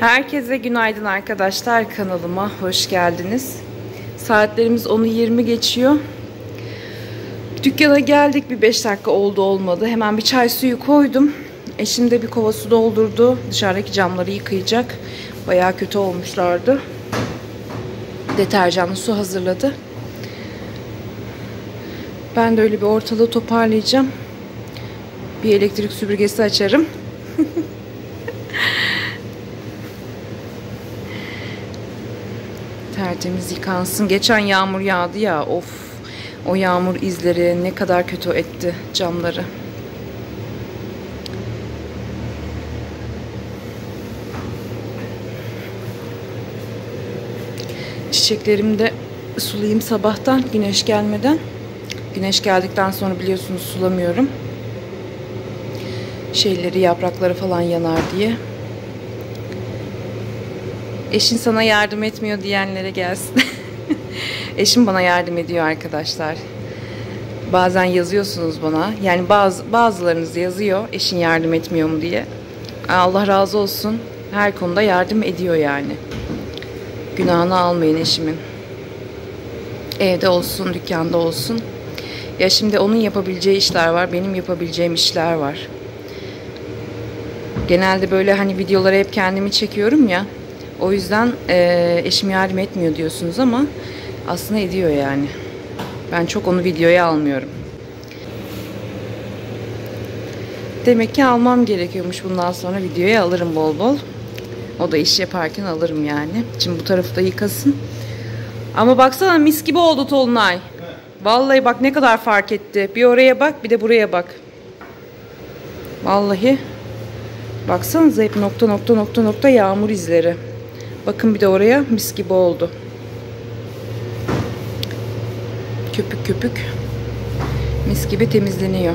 Herkese günaydın arkadaşlar, kanalıma hoş geldiniz. Saatlerimiz 10'u 20 geçiyor. Dükkana geldik, bir 5 dakika oldu olmadı. Hemen bir çay suyu koydum. Eşim de bir kova su doldurdu. Dışarıdaki camları yıkayacak. Bayağı kötü olmuşlardı. Deterjanlı su hazırladı. Ben de öyle bir ortalığı toparlayacağım. Bir elektrik süpürgesi açarım. Tertemiz yıkansın. Geçen yağmur yağdı ya, of. O yağmur izleri ne kadar kötü etti camları. Çiçeklerimi de sulayayım sabahtan, güneş gelmeden. Güneş geldikten sonra biliyorsunuz sulamıyorum. Yaprakları falan yanar diye. Eşin sana yardım etmiyor diyenlere gelsin. Eşim bana yardım ediyor arkadaşlar. Bazen yazıyorsunuz bana. Yani bazılarınız yazıyor, eşin yardım etmiyor mu diye. Allah razı olsun. Her konuda yardım ediyor yani. Günahını almayın eşimin. Evde olsun, dükkanda olsun. Ya şimdi onun yapabileceği işler var, benim yapabileceğim işler var. Genelde böyle hani videoları hep kendimi çekiyorum ya. O yüzden eşim yardım etmiyor diyorsunuz ama aslında ediyor yani. Ben çok onu videoya almıyorum. Demek ki almam gerekiyormuş, bundan sonra videoya alırım bol bol. O da iş yaparken alırım yani. Şimdi bu tarafı da yıkasın. Ama baksana mis gibi oldu Tolunay. Vallahi bak ne kadar fark etti. Bir oraya bak, bir de buraya bak. Vallahi. Baksanıza hep nokta yağmur izleri. Bakın bir de oraya, mis gibi oldu. Köpük köpük. Mis gibi temizleniyor.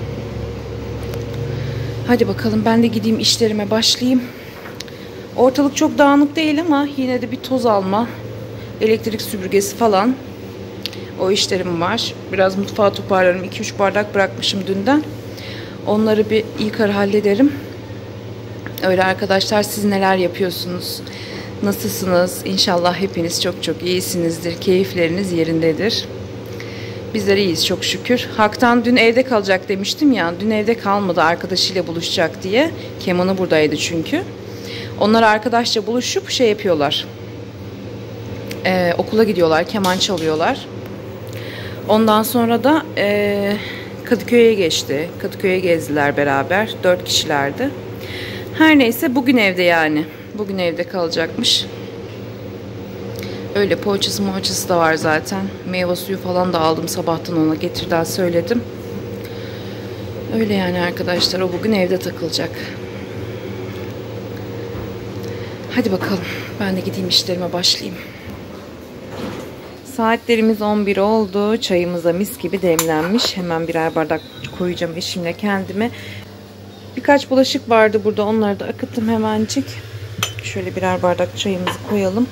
Hadi bakalım, ben de gideyim işlerime başlayayım. Ortalık çok dağınık değil ama yine de bir toz alma, elektrik süpürgesi falan. O işlerim var. Biraz mutfağı toparlarım. 2-3 bardak bırakmışım dünden. Onları bir yıkar hallederim. Öyle arkadaşlar, siz neler yapıyorsunuz? Nasılsınız? İnşallah hepiniz çok çok iyisinizdir. Keyifleriniz yerindedir. Bizler iyiyiz çok şükür. Hak'tan dün evde kalacak demiştim ya. Dün evde kalmadı, arkadaşıyla buluşacak diye. Kemanı buradaydı çünkü. Onlar arkadaşça buluşup şey yapıyorlar. Okula gidiyorlar, keman çalıyorlar. Ondan sonra da Kadıköy'e geçti. Kadıköy'e gezdiler beraber. 4 kişilerdi. Her neyse bugün evde yani. Bugün evde kalacakmış. Öyle poğaçası da var zaten. Meyve suyu falan da aldım sabahtan, ona getirden söyledim. Öyle yani arkadaşlar, o bugün evde takılacak. Hadi bakalım, ben de gideyim işlerime başlayayım. Saatlerimiz 11 oldu. Çayımıza mis gibi demlenmiş. Hemen birer bardak koyacağım eşimle kendime. Birkaç bulaşık vardı burada. Onları da akıttım hemencik. Şöyle birer bardak çayımızı koyalım.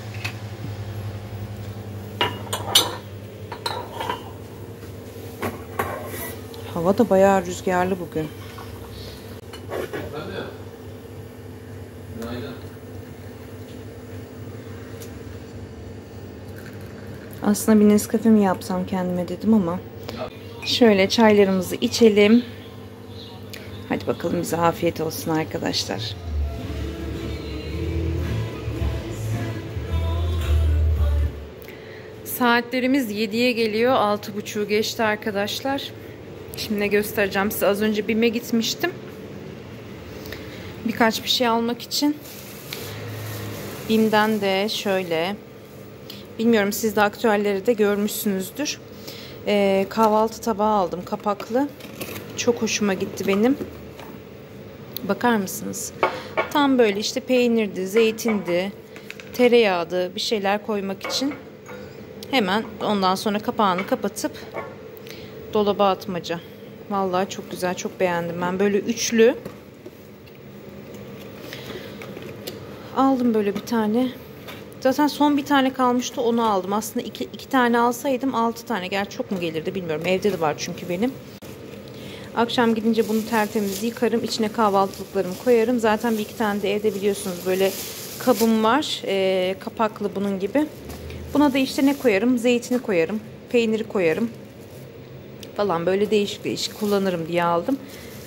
Hava da bayağı rüzgarlı bugün. Aslında bir Nescafe mi yapsam kendime dedim ama. Şöyle çaylarımızı içelim. Hadi bakalım, bize afiyet olsun arkadaşlar. Saatlerimiz 7'ye geliyor. 6.30'u geçti arkadaşlar. Şimdi göstereceğim size. Az önce BİM'e gitmiştim. Birkaç bir şey almak için. BİM'den de şöyle. Bilmiyorum, siz de aktüelleri de görmüşsünüzdür. Kahvaltı tabağı aldım, kapaklı. Çok hoşuma gitti benim. Bakar mısınız? Tam böyle işte peynirdi, zeytindi, tereyağdı, bir şeyler koymak için. Hemen ondan sonra kapağını kapatıp dolaba atmaca. Vallahi çok güzel, çok beğendim ben. Böyle üçlü. Aldım böyle bir tane. Zaten son bir tane kalmıştı, onu aldım. Aslında iki tane alsaydım 6 tane. Gerçi çok mu gelirdi bilmiyorum. Evde de var çünkü benim. Akşam gidince bunu tertemiz yıkarım. İçine kahvaltılıklarımı koyarım. Zaten bir iki tane de evde biliyorsunuz böyle kabım var. Kapaklı bunun gibi. Buna da işte ne koyarım? Zeytini koyarım. Peyniri koyarım. Falan böyle değişik değişik kullanırım diye aldım.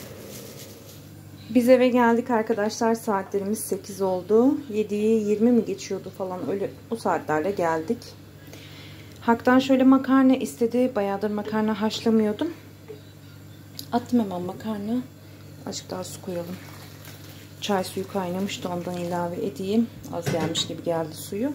Biz eve geldik arkadaşlar. Saatlerimiz 8 oldu. 7'yi 20 mi geçiyordu falan. Öyle o saatlerle geldik. Hak'tan şöyle makarna istedi. Bayağıdır makarna haşlamıyordum. Attım hemen makarna. Azıcık daha su koyalım. Çay suyu kaynamıştı. Ondan ilave edeyim. Az gelmiş gibi geldi suyu.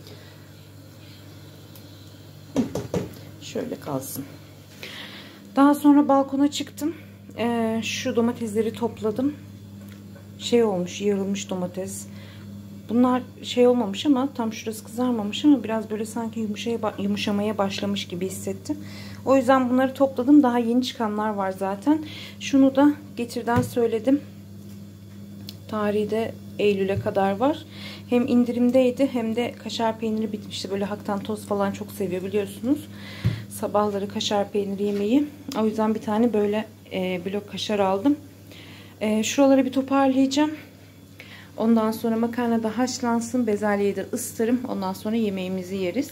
Şöyle kalsın. Daha sonra balkona çıktım. Şu domatesleri topladım. Şey olmuş, yarılmış domates. Bunlar şey olmamış ama tam şurası kızarmamış ama biraz böyle sanki yumuşamaya başlamış gibi hissettim. O yüzden bunları topladım. Daha yeni çıkanlar var zaten. Şunu da Getir'den söyledim. Tarihi de Eylül'e kadar var. Hem indirimdeydi hem de kaşar peyniri bitmişti. Böyle Hak'tan toz falan çok seviyor biliyorsunuz. Sabahları kaşar peyniri yemeyi. O yüzden bir tane böyle blok kaşar aldım. Şuraları bir toparlayacağım. Ondan sonra makarna da haşlansın. Bezelyeyi de ısıtırım. Ondan sonra yemeğimizi yeriz.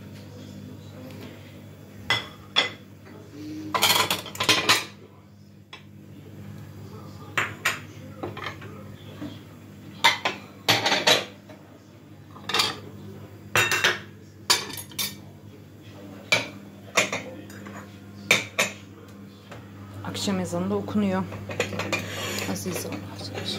Akşam ezanı da okunuyor. Aziz olacak.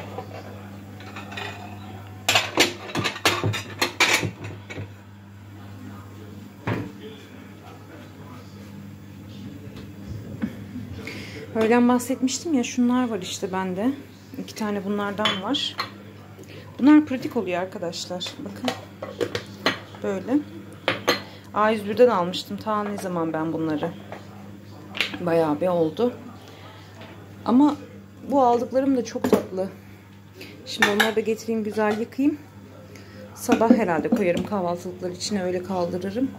Öğlen bahsetmiştim ya, şunlar var işte bende. 2 tane bunlardan var. Bunlar pratik oluyor arkadaşlar. Bakın. Böyle. A101'den almıştım. Ta ne zaman ben bunları. Bayağı bir oldu. Ama bu aldıklarım da çok tatlı. Şimdi onları da getireyim, güzel yıkayayım. Sabah herhalde koyarım kahvaltılıklar içine, öyle kaldırırım.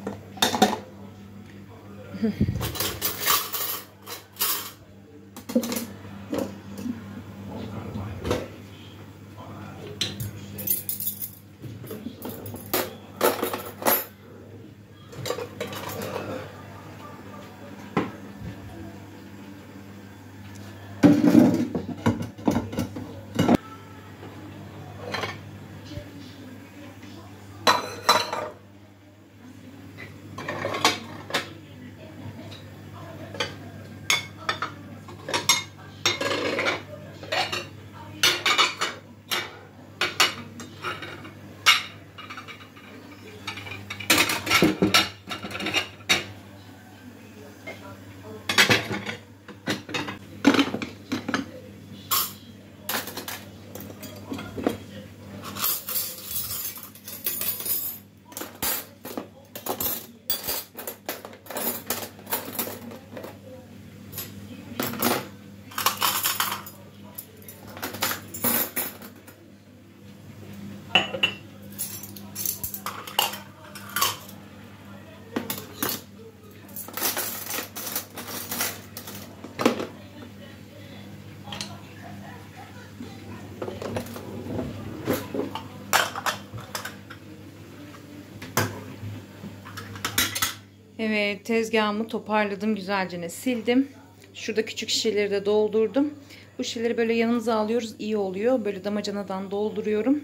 Evet, tezgahımı toparladım, güzelce sildim. Şurada küçük şişeleri de doldurdum. Bu şişeleri böyle yanımıza alıyoruz, iyi oluyor. Böyle damacanadan dolduruyorum.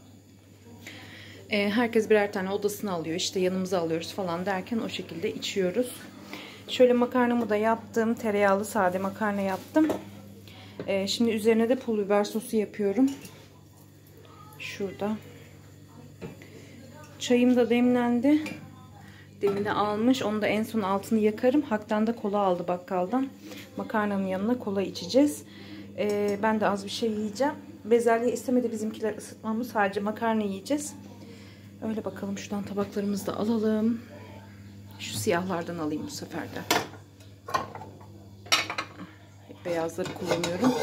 Herkes birer tane odasına alıyor, işte yanımıza alıyoruz falan derken o şekilde içiyoruz. Şöyle makarnamı da yaptım. Tereyağlı sade makarna yaptım. Şimdi üzerine de pul biber sosu yapıyorum. Şurada. Çayım da demlendi. Demini almış. Onu da en son altını yakarım. Hak'tan da kola aldı bakkaldan. Makarnanın yanına kola içeceğiz. Ben de az bir şey yiyeceğim. Bezelye istemedi bizimkiler, ısıtmamız. Sadece makarna yiyeceğiz. Öyle bakalım. Şuradan tabaklarımızı da alalım. Şu siyahlardan alayım bu sefer de. Hep beyazları kullanıyorum.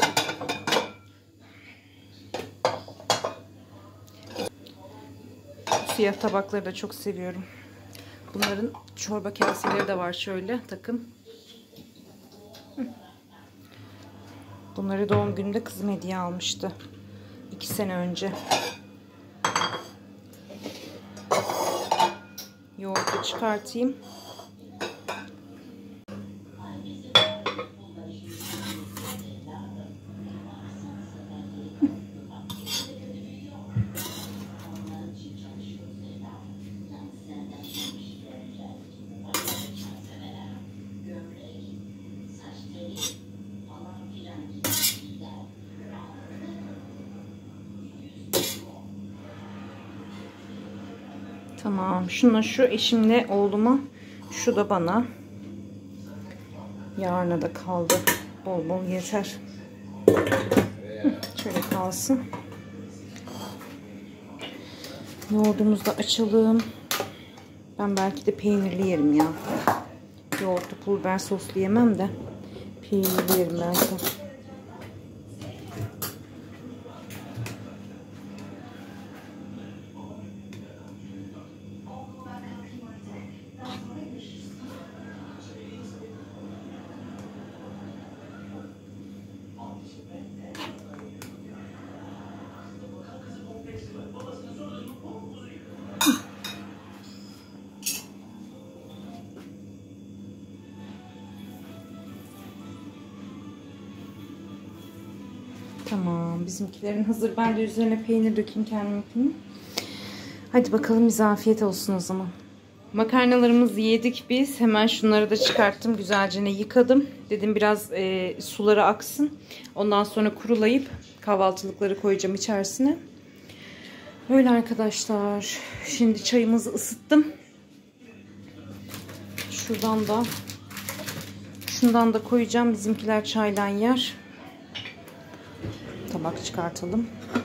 Siyah tabakları da çok seviyorum. Bunların çorba kaseleri de var şöyle takım. Bunları doğum gününde kızım hediye almıştı. 2 sene önce. Yoğurdu çıkartayım. Tamam. Şuna şu eşimle oğluma, şu da bana. Yarına da kaldı. Bol bol yeter. Şöyle kalsın. Yoğurdumuzu da açalım. Ben belki de peynirli yerim ya. Yoğurtlu pul biber soslu yemem de peynirli yerim belki. Tamam. Bizimkilerin hazır. Ben de üzerine peynir dökeyim kendiminkini. Hadi bakalım, bize afiyet olsun o zaman. Makarnalarımızı yedik biz. Hemen şunları da çıkarttım. Güzelce yıkadım. Dedim biraz suları aksın. Ondan sonra kurulayıp kahvaltılıkları koyacağım içerisine. Öyle arkadaşlar. Şimdi çayımızı ısıttım. Şundan da koyacağım. Bizimkiler çayla yer. Tabak çıkartalım.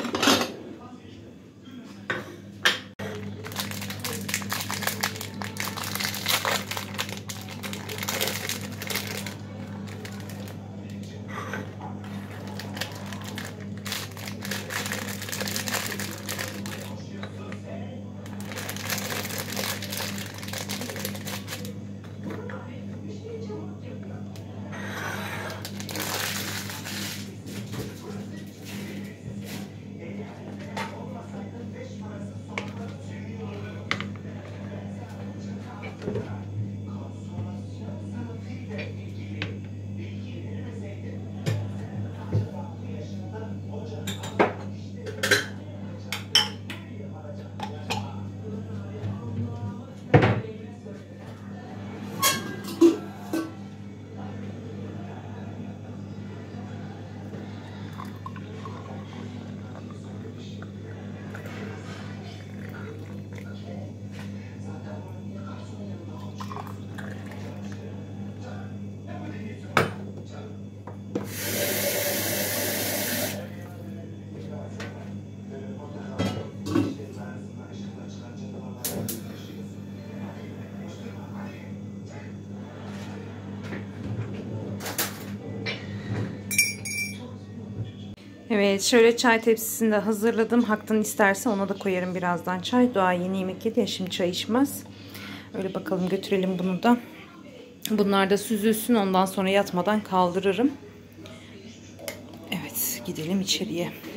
Evet, şöyle çay tepsisini de hazırladım. Haktan isterse ona da koyarım birazdan çay. Doğa yeni yemek yedi ya, şimdi çay içmez. Öyle bakalım, götürelim bunu da. Bunlar da süzülsün, ondan sonra yatmadan kaldırırım. Evet, gidelim içeriye.